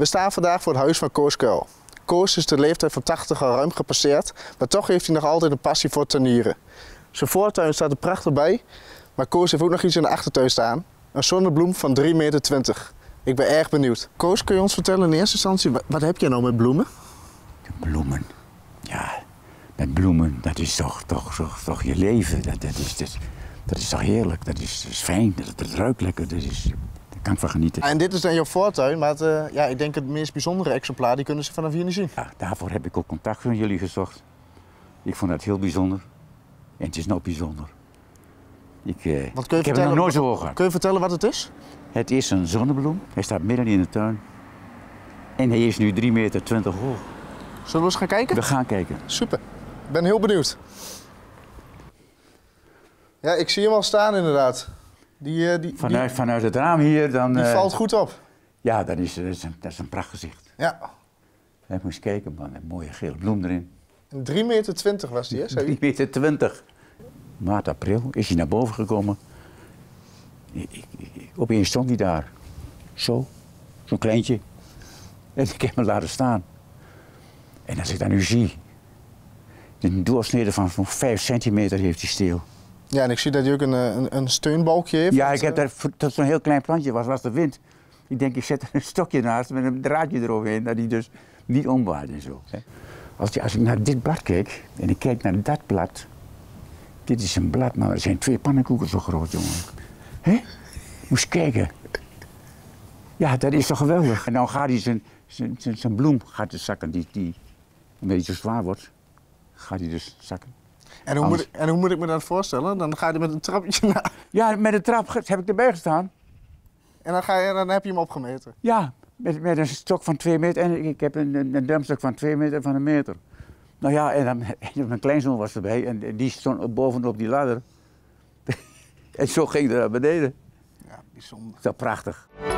We staan vandaag voor het huis van Koos Kuil. Koos is de leeftijd van 80 al ruim gepasseerd, maar toch heeft hij nog altijd een passie voor tuinieren. Zijn voortuin staat er prachtig bij, maar Koos heeft ook nog iets in de achtertuin staan. Een zonnebloem van 3,20 meter. Ik ben erg benieuwd. Koos, kun je ons vertellen in eerste instantie, wat heb je nou met bloemen? Bloemen, ja, met bloemen, dat is toch je leven. Dat is toch heerlijk, dat is fijn, dat ruikt lekker, daar kan ik van genieten. En dit is dan jouw voortuin, maar ja, ik denk het meest bijzondere exemplaar, die kunnen ze vanaf hier niet zien. Ja, daarvoor heb ik ook contact met jullie gezocht. Ik vond dat heel bijzonder. En het is nog bijzonder. Ik heb het nog nooit zo hoog gehad. Kun je vertellen wat het is? Het is een zonnebloem. Hij staat midden in de tuin. En hij is nu 3,20 meter hoog. Zullen we eens gaan kijken? We gaan kijken. Super. Ik ben heel benieuwd. Ja, ik zie hem al staan inderdaad. Vanuit het raam hier dan... Die valt goed op. Ja, dat is een prachtgezicht. Ja. Moet je eens kijken, man. Een mooie gele bloem erin. 3,20 meter was die, hè? 3,20 meter. Maart, april is hij naar boven gekomen. Opeens stond hij daar. Zo'n kleintje. En ik heb hem laten staan. En als ik dat nu zie, een doorsnede van 5 centimeter heeft hij steel. Ja, en ik zie dat hij ook een steunbalkje heeft. Ja, ik heb daar, dat zo'n heel klein plantje was de wind. Ik denk, ik zet er een stokje naast met een draadje eroverheen, dat hij dus niet omwaait en zo. Als ik naar dit blad kijk, en ik kijk naar dat blad, dit is een blad, maar er zijn 2 pannenkoeken zo groot, jongen. Hé? Moest kijken. Ja, dat is toch geweldig. En dan gaat hij zijn bloem gaat dus zakken, die omdat hij zo zwaar wordt, gaat hij dus zakken. En hoe moet ik me dat voorstellen? Dan ga je met een trapje naar. Ja, met een trap heb ik erbij gestaan. En dan heb je hem opgemeten? Ja, met een stok van 2 meter en ik heb een duimstok van 2 meter van 1 meter. Nou ja, en dan mijn kleinzoon was erbij en die stond bovenop die ladder. En zo ging hij naar beneden. Ja, bijzonder. Dat is prachtig.